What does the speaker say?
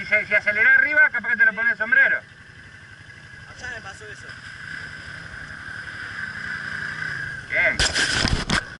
si acelerás arriba, capaz que te lo pones el sombrero. Allá me pasó eso.